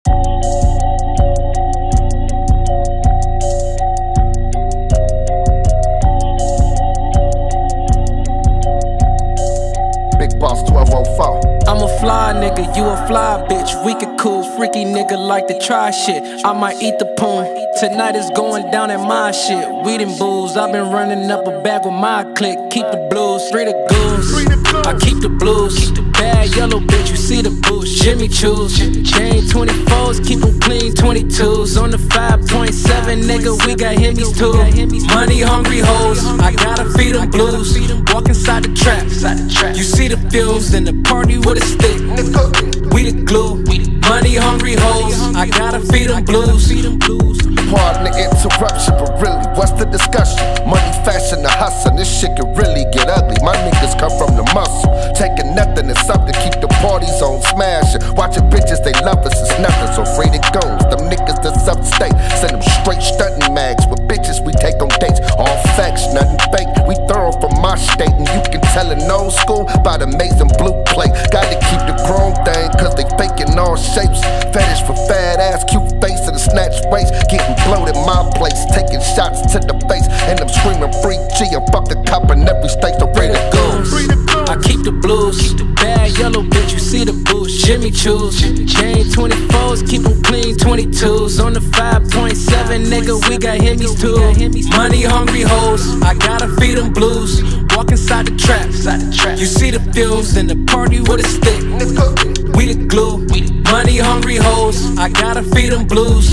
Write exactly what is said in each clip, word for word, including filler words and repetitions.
I'm a fly nigga, you a fly bitch. We could cool, freaky nigga like to try shit. I might eat the poon. Tonight is going down at my shit. Weed and booze, I've been running up a bag with my clique. Keep the blues, free the goons. I keep the blues. Bad yellow bitch, you see the boost. Jimmy choose. Chain twenty-fours, keep them clean. twenty-twos on the five point seven, nigga. We got himmies too. Money hungry hoes, I gotta feed them blues. Walk inside the trap, you see the fumes in the party with a stick. We the glue. Money hungry hoes, I gotta feed them blues. Pardon the interruption, but really, what's the discussion? Money, fashion, the hustle, this shit can really get ugly. My niggas come from the muscle, taking nothing and something, keep the parties on smashing. Watching bitches, they love us, it's nothing, so free to go. Them niggas that's upstate, send them straight stunting mags. With bitches, we take on dates, all facts, nothing fake. We thorough from my state, and you can tell in old school by the amazing blue plate. Gotta keep the chrome thing, cause they faking all shapes. Fetish for fat ass, cute face in the snatch race. Getting blowed in my place, taking shots to the face, and I'm screaming free G and fuck the cop in every state, so free to go. I keep the blues, bad yellow bitch, you see the boost. Jimmy choose, chain twenty-fours, keep them clean. twenty-twos on the five point seven, nigga, we got himmies too. Money hungry hoes, I gotta feed them blues. Walk inside the trap, you see the fumes in the party with a stick. We the glue, money hungry hoes, I gotta feed them blues.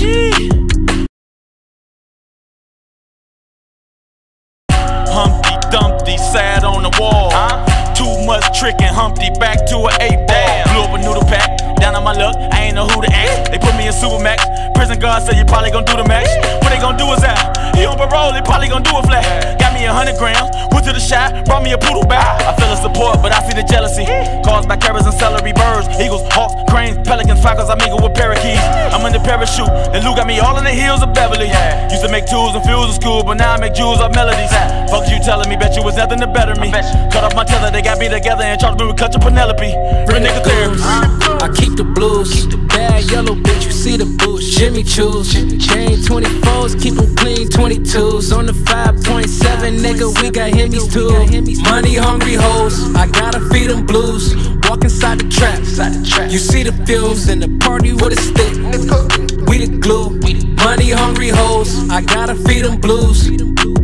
Humpty Dumpty sat on the wall. Huh? Too much tricking Humpty back to an eight ball. Blew up a noodle pack, down on my luck, I ain't know who to ask. They put me in Supermax, prison guard said you probably gon' do the max. What they gon' do is that, he on parole, they probably gon' do a flat. Got me a hundred grams, went to the shop, brought me a poodle back. I feel the support, but I see the jealousy, caused by carrots and celery, birds, eagles, hawks, cranes, pelicans, falcons, I mingle with parakeets. I'm in the parachute, and Lou got me all in the hills of Beverly. Used to make tools and fuels in school, but now I make jewels off melodies. Fuck you telling me, bet you was nothing to better me. Cut off my tether, they got me together and charged me with cut your Penelope. Real nigga therapy. I keep the blues, bad yellow bitch, you see the boost. Jimmy choose, chain twenty-fours, keep them clean. twenty-twos on the five point seven, nigga, we got himmies too. Money hungry hoes, I gotta feed them blues. Walk inside the trap, you see the fumes in the party with a stick. We the glue, money hungry hoes, I gotta feed them blues.